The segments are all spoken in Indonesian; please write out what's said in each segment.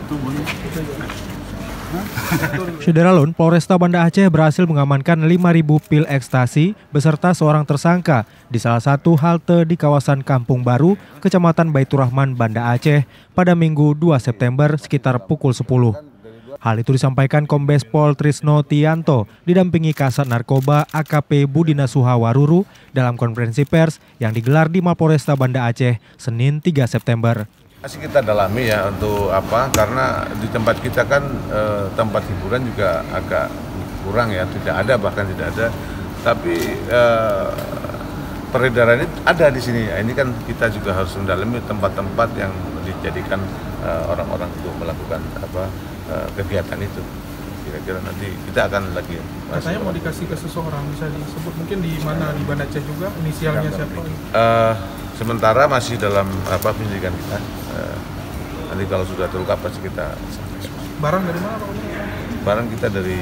Syederalun, Polresta Banda Aceh berhasil mengamankan 5.000 pil ekstasi beserta seorang tersangka di salah satu halte di kawasan Kampung Baru, Kecamatan Baitur Rahman, Banda Aceh pada Minggu 2 September sekitar pukul 10. Hal itu disampaikan Kombes Pol Trisno Tianto didampingi Kasat Narkoba AKP Budina Suhawaruru dalam konferensi pers yang digelar di Mapolresta Banda Aceh Senin 3 September. Masih kita dalami ya untuk apa, karena di tempat kita kan tempat hiburan juga agak kurang ya, tidak ada, bahkan tidak ada. Tapi peredaran ini ada di sini. Ini kan kita juga harus mendalami tempat-tempat yang dijadikan orang-orang untuk melakukan kegiatan itu. Kira-kira nanti kita akan lagi. Katanya mau dikasih ke seseorang, bisa disebut mungkin di mana, di Banda Aceh juga, inisialnya siapa? Sementara masih dalam penyelidikan kita. Nanti kalau sudah terungkap pasti kita sampaikan. Barang dari mana Pak? Barang kita dari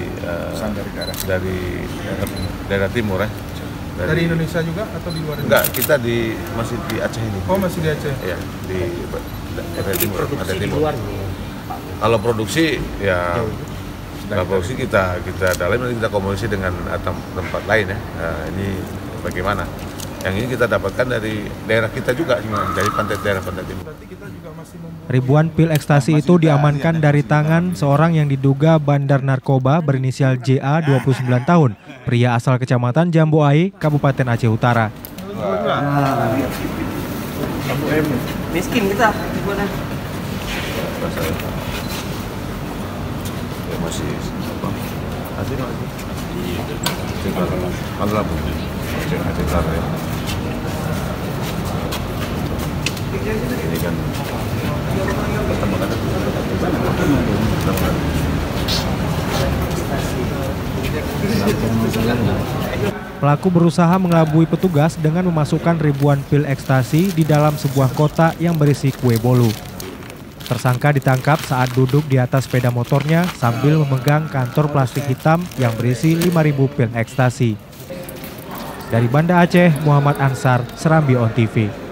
daerah timur ya. Dari Indonesia juga atau di luar? Enggak, kita masih di Aceh ini. Oh, masih di Aceh? Iya, di daerah timur. Produksi di luar nih. Kalau produksi ya, kalau produksi kita dalam, nanti kita komunikasi dengan tempat lain ya. Nah, ini bagaimana? Yang ini kita dapatkan dari daerah kita juga, dari daerah pantai timur. Ribuan pil ekstasi itu diamankan dari tangan seorang yang diduga bandar narkoba berinisial JA 29 tahun, pria asal Kecamatan Jambuai, Kabupaten Aceh Utara. Miskin kita gimana? Ya masih apa? Masih. Ini kan Pelaku berusaha mengelabui petugas dengan memasukkan ribuan pil ekstasi di dalam sebuah kotak yang berisi kue bolu. Tersangka ditangkap saat duduk di atas sepeda motornya sambil memegang kantor plastik hitam yang berisi 5.000 pil ekstasi. Dari Banda Aceh, Muhammad Ansar, Serambi On TV.